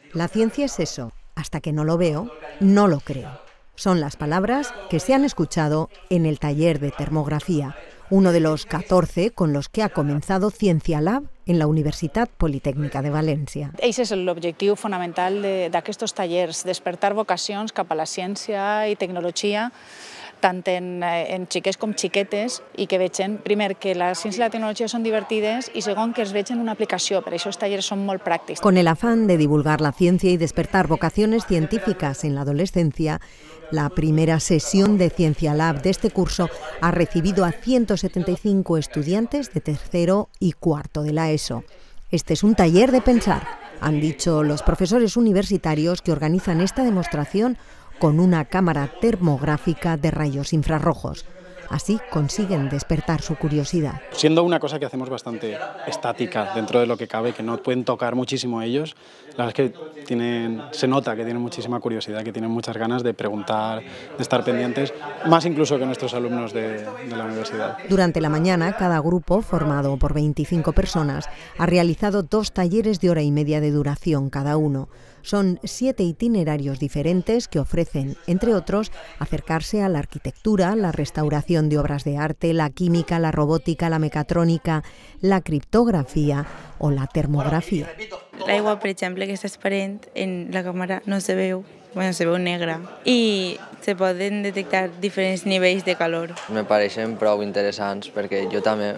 La ciencia es eso. Hasta que no lo veo, no lo creo. Son las palabras que se han escuchado en el taller de termografía, uno de los 14 con los que ha comenzado Ciencia Lab en la Universitat Politécnica de València. Ese és l'objectiu fonamental d'aquests tallers, despertar vocacions cap a la ciència i tecnologia, tant en xiquets com xiquetes, i que vegin, primer, que la ciència i la tecnologia són divertides i segon, que es vegin una aplicació. Per això els tallers són molt pràctics. Con el afán de divulgar la ciencia y despertar vocaciones científicas en la adolescencia, la primera sesión de Ciencia Lab de este curso ha recibido a 175 estudiantes de tercero y cuarto de la ESO. Este es un taller de pensar, han dicho los profesores universitarios que organizan esta demostración con una cámara termográfica de rayos infrarrojos. Así consiguen despertar su curiosidad. Siendo una cosa que hacemos bastante estática dentro de lo que cabe, que no pueden tocar muchísimo ellos, la verdad es que se nota que tienen muchísima curiosidad, que tienen muchas ganas de preguntar, de estar pendientes, más incluso que nuestros alumnos de la universidad. Durante la mañana, cada grupo, formado por 25 personas, ha realizado 2 talleres de hora y media de duración cada uno. Son 7 itinerarios diferentes que ofrecen, entre otros, acercarse a la arquitectura, la restauración de obras de arte, la química, la robótica, la mecatrónica, la criptografía o la termografía. L'aigua, per exemple, que està transparent, en la càmera no se veu, se veu negra, i se poden detectar diferents nivells de calor. Me pareixen prou interessants perquè jo també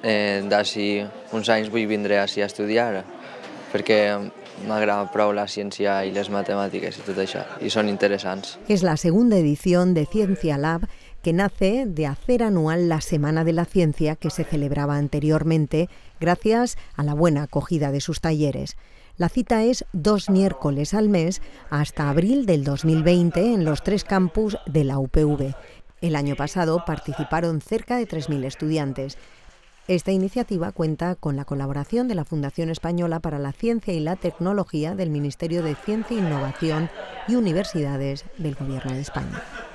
d'ací uns anys vull vindre ací a estudiar, perquè m'agrada prou la ciència y las matemáticas y todo eso, y son interesantes. Es la segunda edición de Ciencia Lab, que nace de hacer anual la Semana de la Ciencia que se celebraba anteriormente gracias a la buena acogida de sus talleres. La cita es 2 miércoles al mes hasta abril del 2020 en los 3 campus de la UPV. El año pasado participaron cerca de 3.000 estudiantes. Esta iniciativa cuenta con la colaboración de la Fundación Española para la Ciencia y la Tecnología del Ministerio de Ciencia e Innovación y Universidades del Gobierno de España.